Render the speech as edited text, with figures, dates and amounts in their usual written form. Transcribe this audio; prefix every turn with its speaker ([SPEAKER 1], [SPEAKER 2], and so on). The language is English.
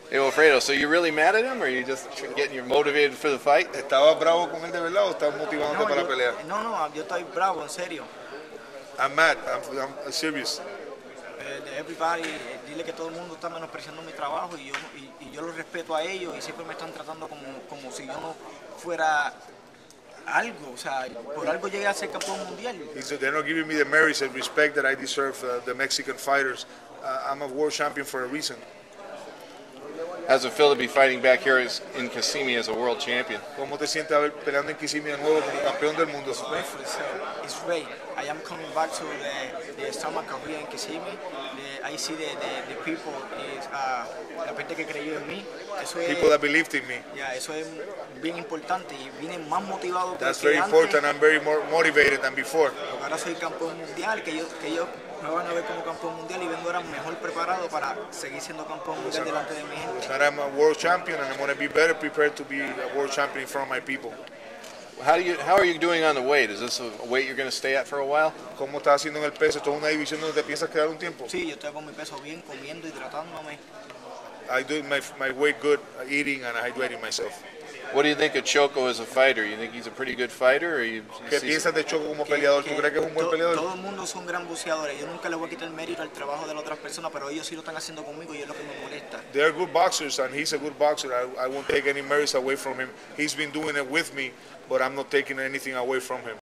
[SPEAKER 1] Hey, Wilfredo, so you really mad at him, or are you just getting you motivated for the fight?
[SPEAKER 2] ¿Estabas bravo con él de verdad o estabas motivándote para la pelea?
[SPEAKER 3] No, yo estoy bravo, en serio.
[SPEAKER 2] I'm mad. I'm serious.
[SPEAKER 3] Everybody, dile que todo el mundo está menospreciando mi trabajo y yo lo respeto a ellos y siempre me están tratando como si yo no fuera algo, o sea, por algo llegué a ser campeón mundial.
[SPEAKER 2] They're not giving me the merits and respect that I deserve. The Mexican fighters. I'm a world champion for a reason.
[SPEAKER 1] How's it feel to be fighting back here in Kissimmee as a world champion?
[SPEAKER 2] ¿Cómo te sientes a ver peleando en Kissimmee de nuevo como campeón del mundo?
[SPEAKER 3] It's great. I am coming back to the start my career in Kissimmee. I see the people, la gente que creyó en mí.
[SPEAKER 2] People that believed in me.
[SPEAKER 3] Yeah, eso es bien importante y vine más motivado que
[SPEAKER 2] That's very
[SPEAKER 3] antes.
[SPEAKER 2] important. I'm very more motivated than before.
[SPEAKER 3] Porque ahora soy campeón mundial, que ellos me van a ver como campeón mundial y vengo ahora mejor preparado para seguir siendo campeón mundial delante de mi gente.
[SPEAKER 2] That I'm a world champion and I'm going to be better prepared to be a world champion in front of my people.
[SPEAKER 1] How are you doing on the weight? Is this a weight you're going to stay at for a while?
[SPEAKER 2] ¿Cómo estás haciendo en el peso? ¿Esto es una división donde te piensas quedar un tiempo?
[SPEAKER 3] Sí, yo estoy con mi peso bien, comiendo, hidratándome.
[SPEAKER 2] I do my weight good, eating and hydrating myself.
[SPEAKER 1] What do you think of Choco as a fighter? You think he's a pretty good fighter? Or
[SPEAKER 2] ¿Qué piensas de Choco como peleador? ¿Tú crees que es un buen peleador?
[SPEAKER 3] Todo el mundo son gran buceadores. Yo nunca le voy a quitar el mérito al trabajo de las otras personas, pero ellos sí lo están haciendo conmigo y es lo que me molesta.
[SPEAKER 2] They're good boxers and he's a good boxer. I won't take any merits away from him. He's been doing it with me, but I'm not taking anything away from him.